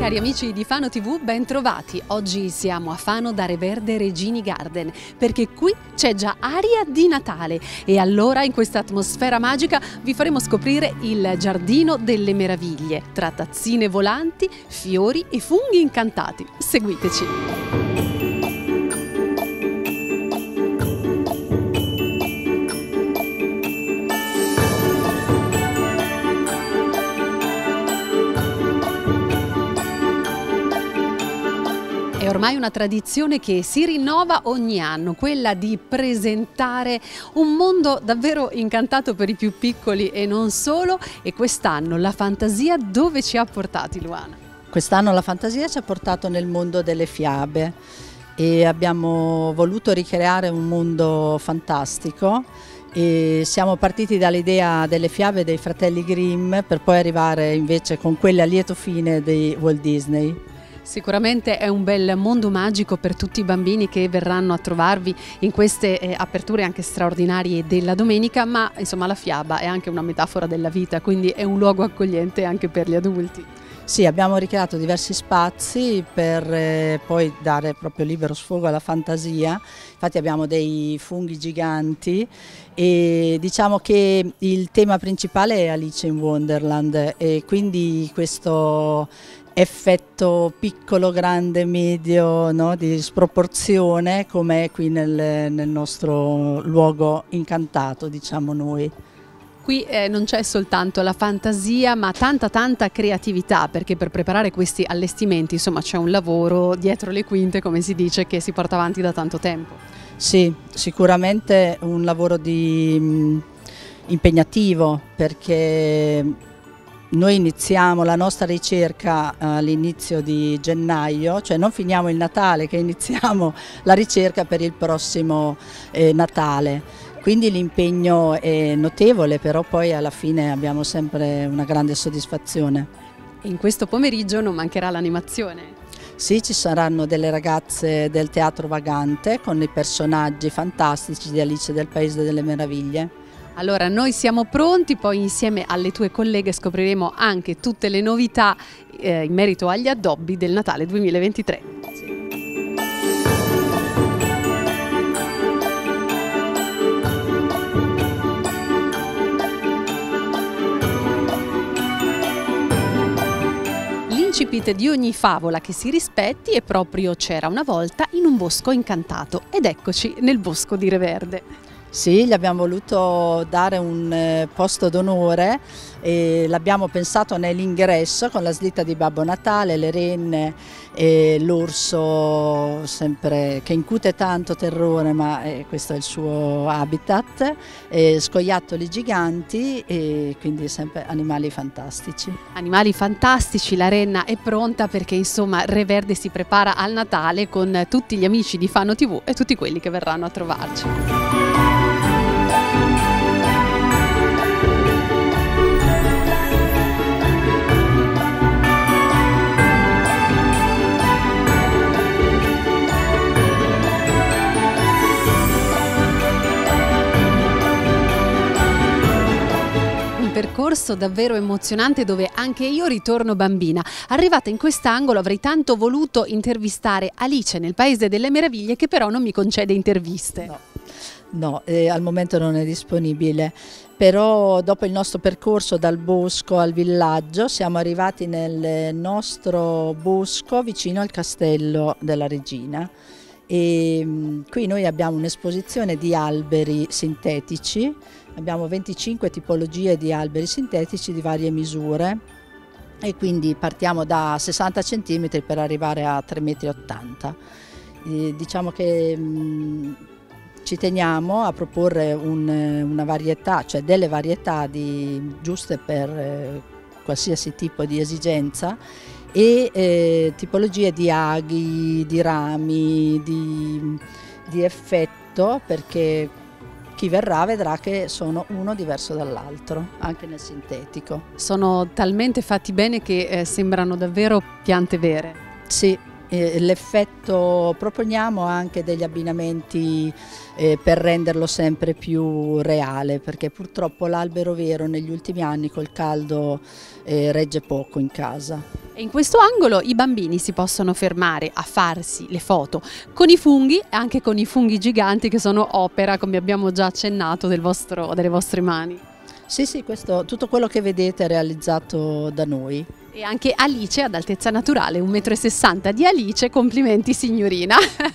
Cari amici di Fano TV, ben trovati. Oggi siamo a Fano da Reverde Regini Garden perché qui c'è già aria di Natale e allora in questa atmosfera magica vi faremo scoprire il Giardino delle Meraviglie tra tazzine volanti, fiori e funghi incantati. Seguiteci! È ormai una tradizione che si rinnova ogni anno, quella di presentare un mondo davvero incantato per i più piccoli e non solo. E quest'anno la fantasia dove ci ha portati, Luana? Quest'anno la fantasia ci ha portato nel mondo delle fiabe e abbiamo voluto ricreare un mondo fantastico. E siamo partiti dall'idea delle fiabe dei fratelli Grimm per poi arrivare invece con quelle a lieto fine di Walt Disney. Sicuramente è un bel mondo magico per tutti i bambini che verranno a trovarvi in queste aperture anche straordinarie della domenica, ma insomma la fiaba è anche una metafora della vita, quindi è un luogo accogliente anche per gli adulti. Sì, abbiamo ricreato diversi spazi per poi dare proprio libero sfogo alla fantasia. Infatti abbiamo dei funghi giganti e diciamo che il tema principale è Alice in Wonderland e quindi questo effetto piccolo, grande, medio, no? Di sproporzione come è qui nel nostro luogo incantato, diciamo noi. Qui non c'è soltanto la fantasia ma tanta creatività, perché per preparare questi allestimenti insomma c'è un lavoro dietro le quinte, come si dice, che si porta avanti da tanto tempo. Sì, sicuramente un lavoro impegnativo, perché noi iniziamo la nostra ricerca all'inizio di gennaio, cioè non finiamo il Natale che iniziamo la ricerca per il prossimo Natale. Quindi l'impegno è notevole, però poi alla fine abbiamo sempre una grande soddisfazione. In questo pomeriggio non mancherà l'animazione. Sì, ci saranno delle ragazze del Teatro Vagante con i personaggi fantastici di Alice del Paese delle Meraviglie. Allora noi siamo pronti, poi insieme alle tue colleghe scopriremo anche tutte le novità in merito agli addobbi del Natale 2023. L'incipit di ogni favola che si rispetti è proprio C'era una volta in un bosco incantato, ed eccoci nel bosco di Reverde. Sì, gli abbiamo voluto dare un posto d'onore e l'abbiamo pensato nell'ingresso con la slitta di Babbo Natale, le renne e l'orso sempre che incute tanto terrore, ma questo è il suo habitat, scoiattoli giganti e quindi sempre animali fantastici. Animali fantastici, la renna è pronta perché insomma Reverde si prepara al Natale con tutti gli amici di Fano TV e tutti quelli che verranno a trovarci. Percorso davvero emozionante dove anche io ritorno bambina. Arrivata in quest'angolo avrei tanto voluto intervistare Alice nel Paese delle Meraviglie, che però non mi concede interviste. No, al momento non è disponibile, però dopo il nostro percorso dal bosco al villaggio siamo arrivati nel nostro bosco vicino al Castello della Regina. E qui noi abbiamo un'esposizione di alberi sintetici, abbiamo 25 tipologie di alberi sintetici di varie misure e quindi partiamo da 60 cm per arrivare a 3,80 m. Diciamo che ci teniamo a proporre una varietà, cioè delle varietà giuste per qualsiasi tipo di esigenza e tipologie di aghi, di rami, di effetto, perché chi verrà vedrà che sono uno diverso dall'altro, anche nel sintetico. Sono talmente fatti bene che sembrano davvero piante vere. Sì, l'effetto, proponiamo anche degli abbinamenti per renderlo sempre più reale, perché purtroppo l'albero vero negli ultimi anni col caldo regge poco in casa. E in questo angolo i bambini si possono fermare a farsi le foto con i funghi e anche con i funghi giganti che sono opera, come abbiamo già accennato, delle vostre mani. Sì, sì, tutto quello che vedete è realizzato da noi. E anche Alice ad altezza naturale, 1,60 m di Alice, complimenti signorina.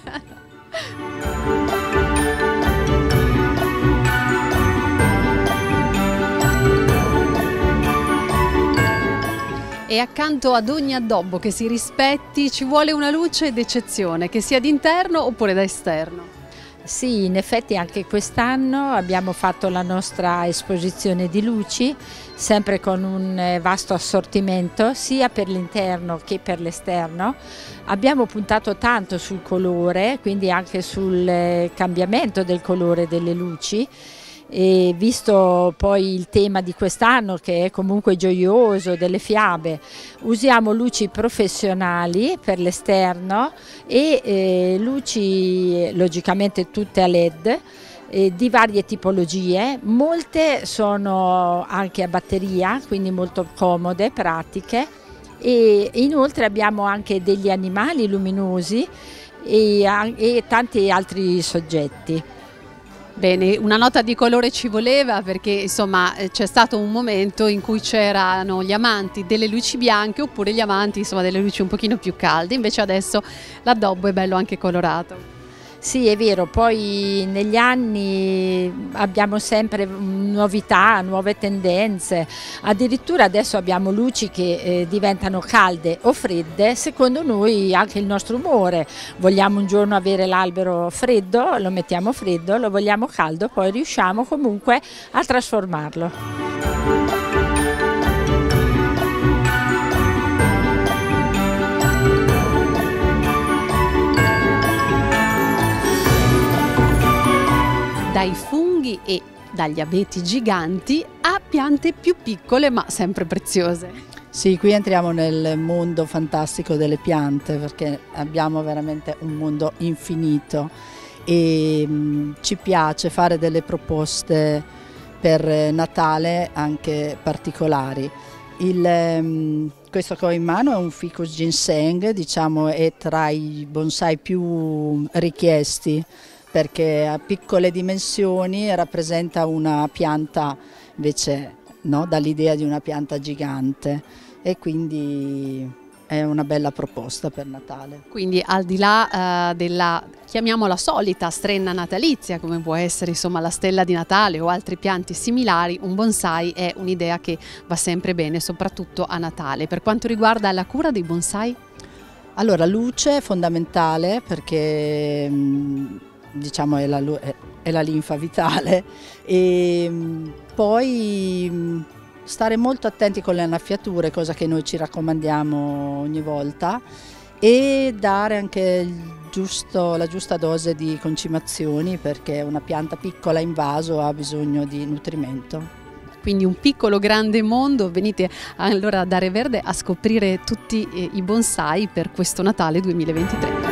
E accanto ad ogni addobbo che si rispetti ci vuole una luce d'eccezione, che sia d'interno oppure da esterno. Sì, in effetti anche quest'anno abbiamo fatto la nostra esposizione di luci, sempre con un vasto assortimento sia per l'interno che per l'esterno. Abbiamo puntato tanto sul colore, quindi anche sul cambiamento del colore delle luci. E visto poi il tema di quest'anno, che è comunque gioioso, delle fiabe, usiamo luci professionali per l'esterno e luci logicamente tutte a LED di varie tipologie. Molte sono anche a batteria, quindi molto comode, pratiche, e inoltre abbiamo anche degli animali luminosi e tanti altri soggetti. Bene, una nota di colore ci voleva, perché insomma c'è stato un momento in cui c'erano gli amanti delle luci bianche oppure gli amanti insomma delle luci un pochino più calde, invece adesso l'addobbo è bello anche colorato. Sì, è vero, poi negli anni abbiamo sempre novità, nuove tendenze, addirittura adesso abbiamo luci che diventano calde o fredde, secondo noi anche il nostro umore. Vogliamo un giorno avere l'albero freddo, lo mettiamo freddo, lo vogliamo caldo, poi riusciamo comunque a trasformarlo. Dai funghi e dagli abeti giganti a piante più piccole ma sempre preziose. Sì, qui entriamo nel mondo fantastico delle piante, perché abbiamo veramente un mondo infinito e ci piace fare delle proposte per Natale anche particolari. Questo che ho in mano è un ficus ginseng, diciamo è tra i bonsai più richiesti, perché a piccole dimensioni rappresenta una pianta invece dall'idea di una pianta gigante, e quindi è una bella proposta per Natale. Quindi al di là della, chiamiamola solita, strenna natalizia, come può essere insomma la stella di Natale o altre piante similari, un bonsai è un'idea che va sempre bene, soprattutto a Natale. Per quanto riguarda la cura dei bonsai? Allora, luce è fondamentale, perché diciamo è la linfa vitale, e poi stare molto attenti con le annaffiature, cosa che noi ci raccomandiamo ogni volta, e dare anche la giusta dose di concimazioni, perché una pianta piccola in vaso ha bisogno di nutrimento. Quindi un piccolo grande mondo. Venite allora da Area Verde a scoprire tutti i bonsai per questo Natale 2023.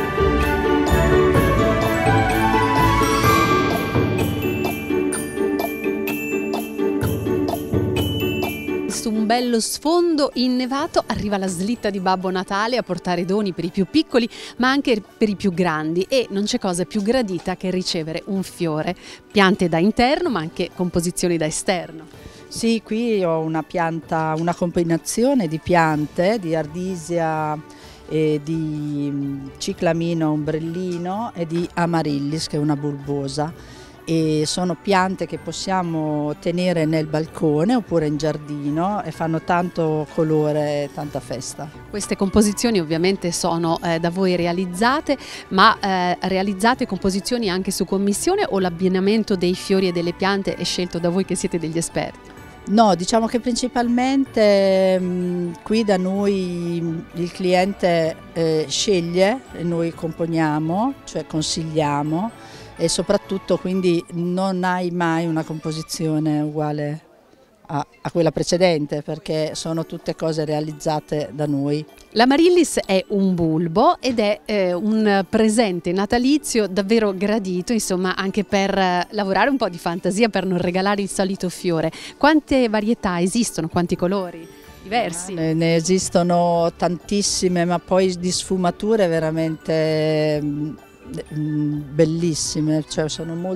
Su un bello sfondo innevato arriva la slitta di Babbo Natale a portare doni per i più piccoli ma anche per i più grandi, e non c'è cosa più gradita che ricevere un fiore. Piante da interno ma anche composizioni da esterno. Sì, qui ho una combinazione di piante, di ardisia, di ciclamino ombrellino e di amarillis, che è una bulbosa. E sono piante che possiamo tenere nel balcone oppure in giardino e fanno tanto colore, tanta festa. Queste composizioni ovviamente sono da voi realizzate, ma realizzate composizioni anche su commissione, o l'abbinamento dei fiori e delle piante è scelto da voi che siete degli esperti? No, diciamo che principalmente qui da noi il cliente sceglie e noi componiamo, cioè consigliamo, e soprattutto quindi non hai mai una composizione uguale a quella precedente, perché sono tutte cose realizzate da noi. L'Amaryllis è un bulbo ed è un presente natalizio davvero gradito, insomma, anche per lavorare un po' di fantasia, per non regalare il solito fiore. Quante varietà esistono, quanti colori diversi? Ne esistono tantissime, ma poi di sfumature veramente bellissime, cioè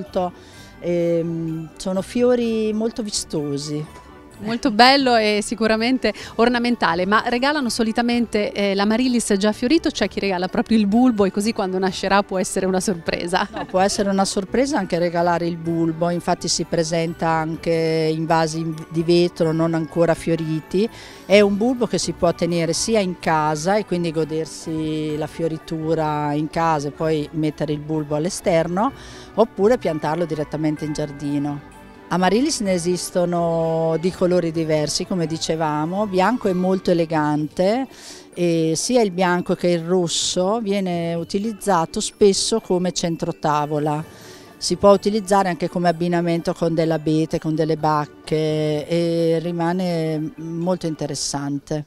sono fiori molto vistosi. Molto bello e sicuramente ornamentale, ma regalano solitamente l'Amaryllis già fiorito, c'è chi regala proprio il bulbo e così quando nascerà può essere una sorpresa? No, può essere una sorpresa anche regalare il bulbo, infatti si presenta anche in vasi di vetro non ancora fioriti. È un bulbo che si può tenere sia in casa e quindi godersi la fioritura in casa e poi mettere il bulbo all'esterno, oppure piantarlo direttamente in giardino. Amaryllis ne esistono di colori diversi, come dicevamo. Bianco è molto elegante e sia il bianco che il rosso viene utilizzato spesso come centrotavola. Si può utilizzare anche come abbinamento con dell'abete, con delle bacche e rimane molto interessante.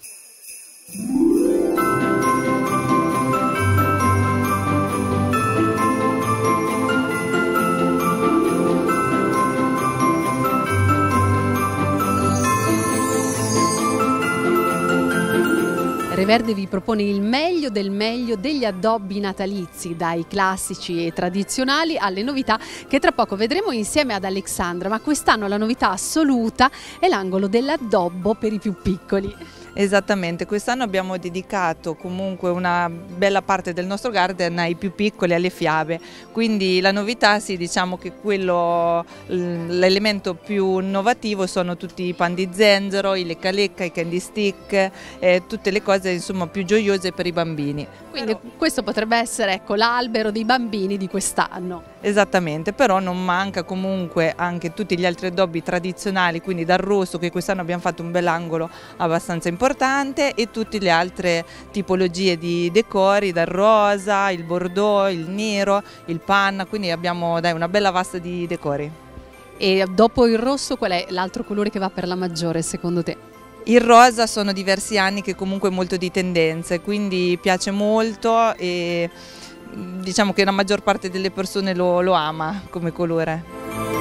Reverde vi propone il meglio del meglio degli addobbi natalizi, dai classici e tradizionali alle novità che tra poco vedremo insieme ad Alexandra, ma quest'anno la novità assoluta è l'angolo dell'addobbo per i più piccoli. Esattamente, quest'anno abbiamo dedicato comunque una bella parte del nostro garden ai più piccoli, alle fiabe, quindi la novità, sì, diciamo che l'elemento più innovativo sono tutti i pan di zenzero, i lecca lecca, i candy stick, tutte le cose insomma più gioiose per i bambini. Quindi questo potrebbe essere, ecco, l'albero dei bambini di quest'anno. Esattamente, però non manca comunque anche tutti gli altri addobbi tradizionali, quindi dal rosso, che quest'anno abbiamo fatto un bell'angolo abbastanza importante, e tutte le altre tipologie di decori, dal rosa, il bordeaux, il nero, il panna, quindi abbiamo una bella vasta di decori. E dopo il rosso qual è l'altro colore che va per la maggiore secondo te? Il rosa sono diversi anni che comunque è molto di tendenze, quindi piace molto e diciamo che la maggior parte delle persone lo ama come colore.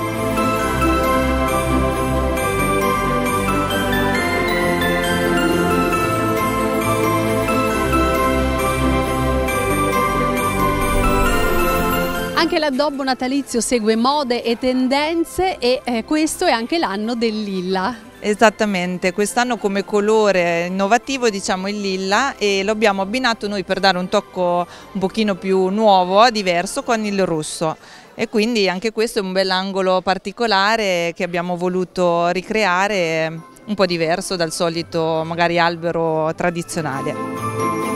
Anche l'addobbo natalizio segue mode e tendenze e questo è anche l'anno del lilla. Esattamente, quest'anno come colore innovativo diciamo il lilla, e lo abbiamo abbinato noi per dare un tocco un pochino più nuovo, diverso, con il rosso, e quindi anche questo è un bell'angolo particolare che abbiamo voluto ricreare, un po' diverso dal solito magari albero tradizionale.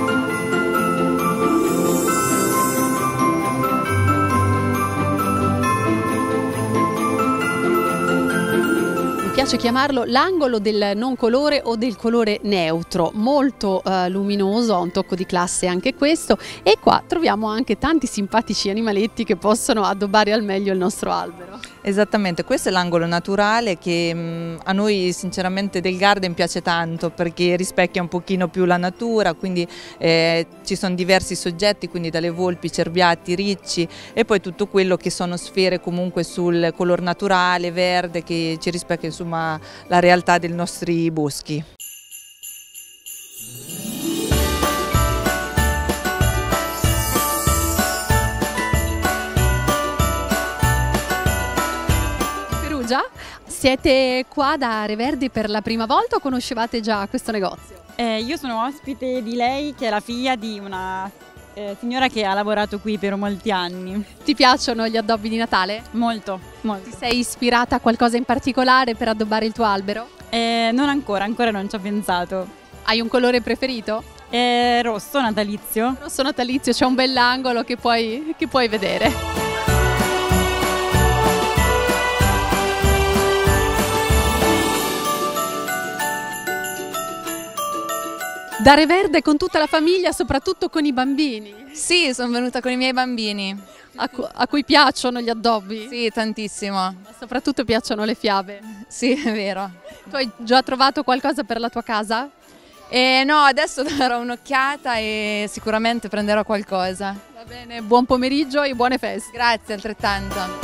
Mi piace chiamarlo l'angolo del non colore o del colore neutro, molto luminoso, ha un tocco di classe anche questo, e qua troviamo anche tanti simpatici animaletti che possono addobbare al meglio il nostro albero. Esattamente, questo è l'angolo naturale che a noi sinceramente del garden piace tanto, perché rispecchia un pochino più la natura, quindi ci sono diversi soggetti, quindi dalle volpi, cerbiati, ricci, e poi tutto quello che sono sfere comunque sul color naturale, verde, che ci rispecchia insomma la realtà dei nostri boschi. Siete qua da Reverde per la prima volta o conoscevate già questo negozio? Io sono ospite di lei, che è la figlia di una signora che ha lavorato qui per molti anni. Ti piacciono gli addobbi di Natale? Molto, molto. Ti sei ispirata a qualcosa in particolare per addobbare il tuo albero? Non ancora non ci ho pensato. Hai un colore preferito? Rosso natalizio. Rosso natalizio, c'è un bell'angolo che puoi vedere. Da Reverde con tutta la famiglia, soprattutto con i bambini? Sì, sono venuta con i miei bambini. A cui piacciono gli addobbi? Sì, tantissimo. Ma soprattutto piacciono le fiabe. Sì, è vero. Tu hai già trovato qualcosa per la tua casa? No, adesso darò un'occhiata e sicuramente prenderò qualcosa. Va bene, buon pomeriggio e buone feste. Grazie, altrettanto.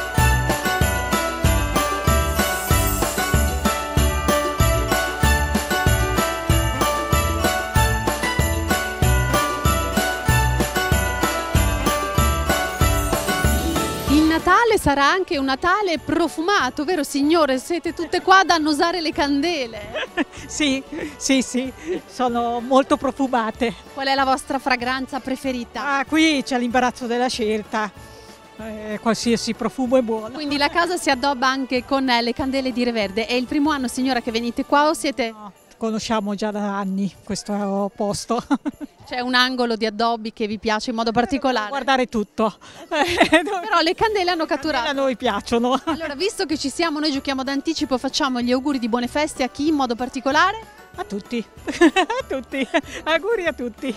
Il Natale sarà anche un Natale profumato, vero signore? Siete tutte qua ad annusare le candele. Sì, sono molto profumate. Qual è la vostra fragranza preferita? Ah, qui c'è l'imbarazzo della scelta, qualsiasi profumo è buono. Quindi la casa si addobba anche con le candele di Reverde. È il primo anno, signora, che venite qua o siete... No, conosciamo già da anni questo posto. C'è un angolo di addobbi che vi piace in modo particolare? Guardare tutto. Però le candele hanno A catturato. noi piacciono. Allora, visto che ci siamo, noi giochiamo d'anticipo, facciamo gli auguri di buone feste a chi in modo particolare? A tutti, a tutti, auguri a tutti.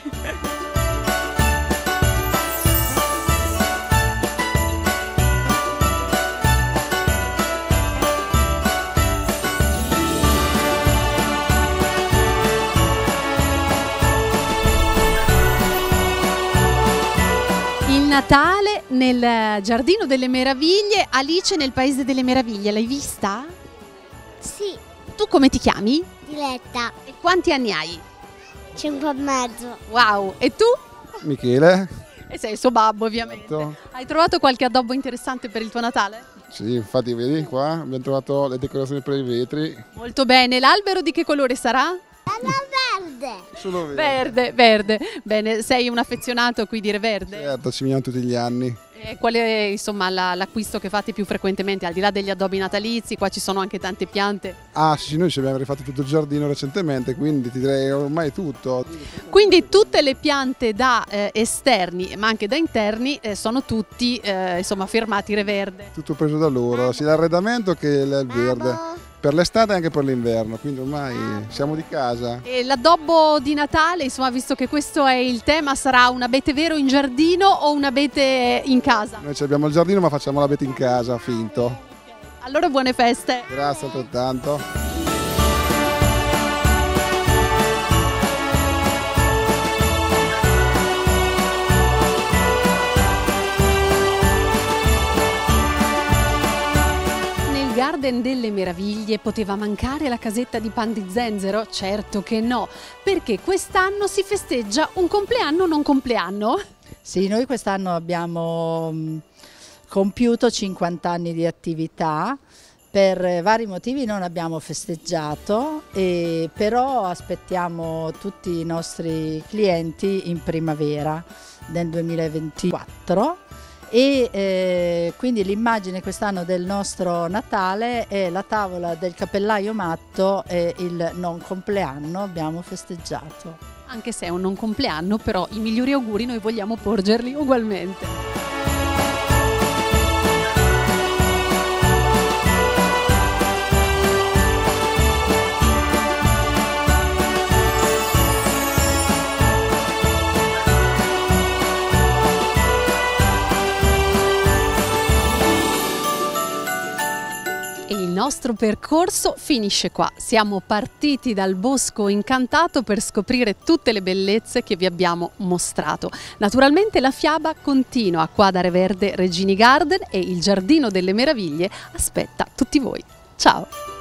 Il Natale nel Giardino delle Meraviglie, Alice nel Paese delle Meraviglie, l'hai vista? Sì, Tu come ti chiami? Diletta, E quanti anni hai? 5 e mezzo. Wow, e tu? Michele? E sei il suo babbo, ovviamente. Esatto. Hai trovato qualche addobbo interessante per il tuo Natale? Sì, infatti vedi qua abbiamo trovato le decorazioni per i vetri. Molto bene, l'albero di che colore sarà? Verde. Solo Verde, verde. Bene, sei un affezionato qui di Reverde? Certo, ci veniamo tutti gli anni. E qual è insomma l'acquisto che fate più frequentemente, al di là degli addobbi natalizi? Qua ci sono anche tante piante. Ah sì, noi ci abbiamo rifatto tutto il giardino recentemente, quindi ti direi ormai tutto. Quindi tutte le piante da esterni ma anche da interni sono tutti insomma firmati Reverde. Tutto preso da loro, sia l'arredamento che il verde. Per l'estate e anche per l'inverno, quindi ormai siamo di casa. E l'addobbo di Natale, insomma, visto che questo è il tema, sarà un abete vero in giardino o un abete in casa? Noi abbiamo il giardino ma facciamo l'abete in casa, finto. Allora buone feste! Grazie altrettanto. Garden delle Meraviglie poteva mancare la casetta di Pan di Zenzero? Certo che no, perché quest'anno si festeggia un compleanno non compleanno. Sì, noi quest'anno abbiamo compiuto 50 anni di attività. Per vari motivi non abbiamo festeggiato, però aspettiamo tutti i nostri clienti in primavera del 2024. E quindi l'immagine quest'anno del nostro Natale è la tavola del cappellaio matto e il non compleanno abbiamo festeggiato. Anche se è un non compleanno, però i migliori auguri noi vogliamo porgerli ugualmente. Il nostro percorso finisce qua. Siamo partiti dal bosco incantato per scoprire tutte le bellezze che vi abbiamo mostrato. Naturalmente la fiaba continua qua da Reverde Regini Garden e il Giardino delle Meraviglie aspetta tutti voi. Ciao!